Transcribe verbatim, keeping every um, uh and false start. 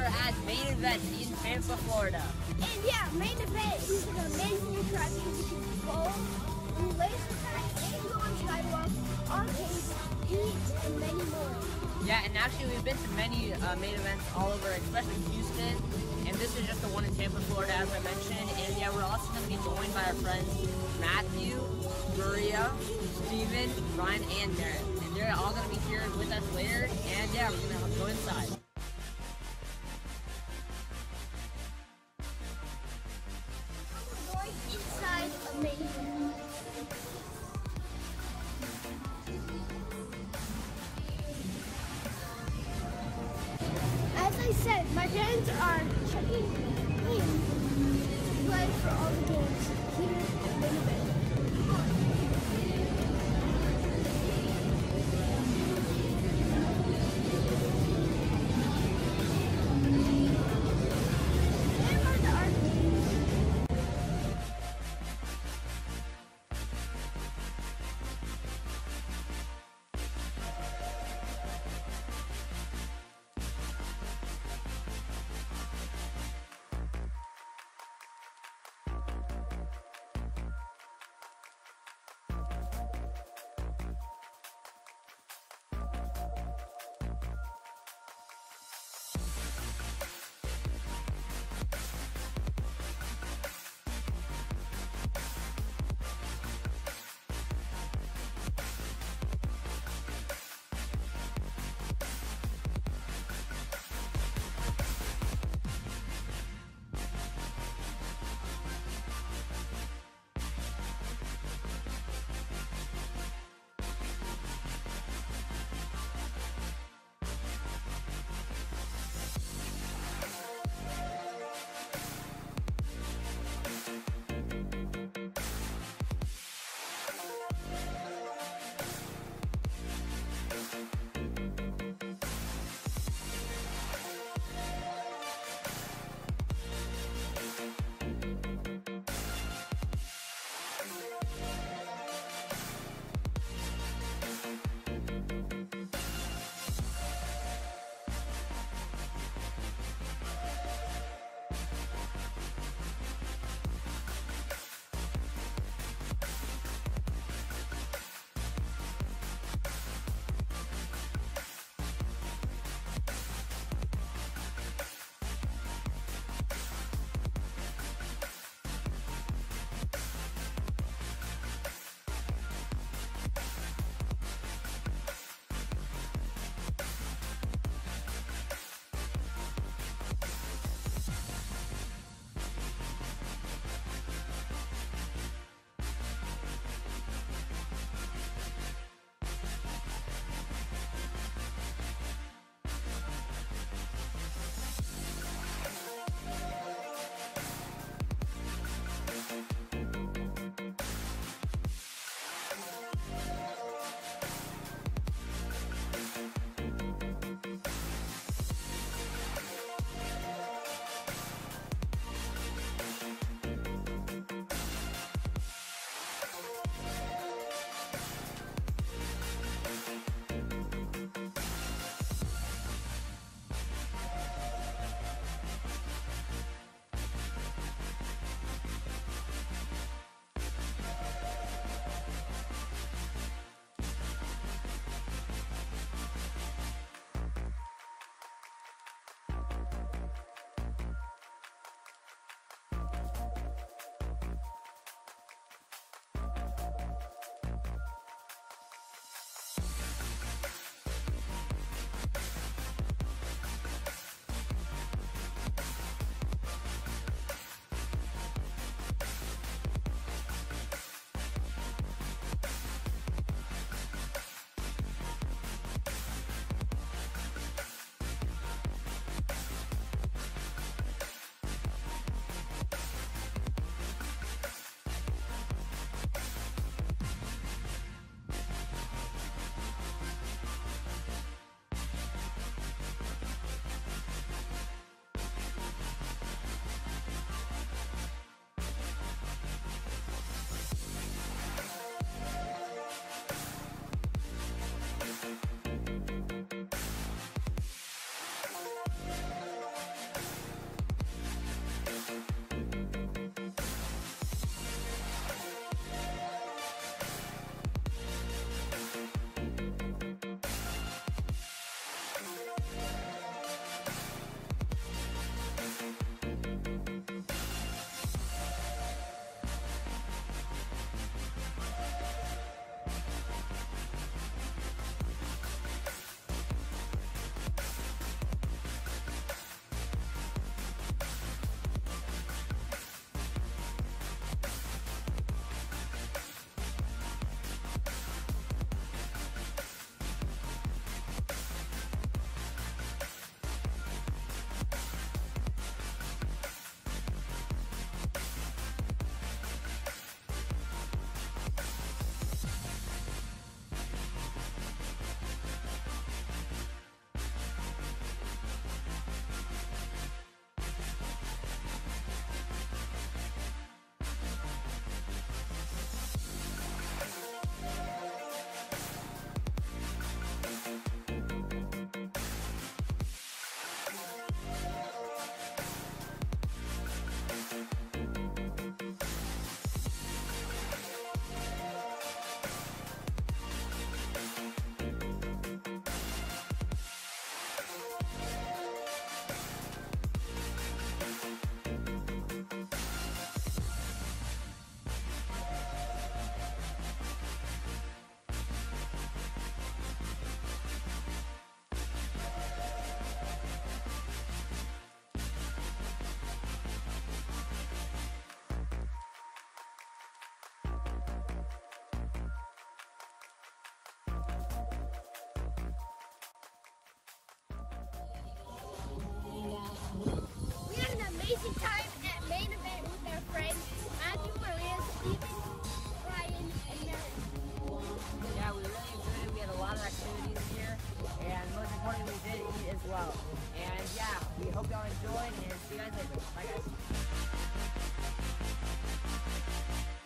at Main Event in Tampa, Florida. And yeah, Main Event is an amazing attraction. You can go on laser tag and go on skywalk, arcades, eat, and many more. Yeah, and actually we've been to many uh, Main Events all over, especially Houston. And this is just the one in Tampa, Florida, as I mentioned. And yeah, we're also going to be joined by our friends Matthew, Maria, Steven, Ryan, and Derek. And they're all going to be here with us later. And yeah, we're going to go inside. We're going inside a Main Event. As I said, my parents are checking in to play for all the games here at Main Event. There are the arcades. Hope y'all enjoyed, and see you guys later. Bye, guys.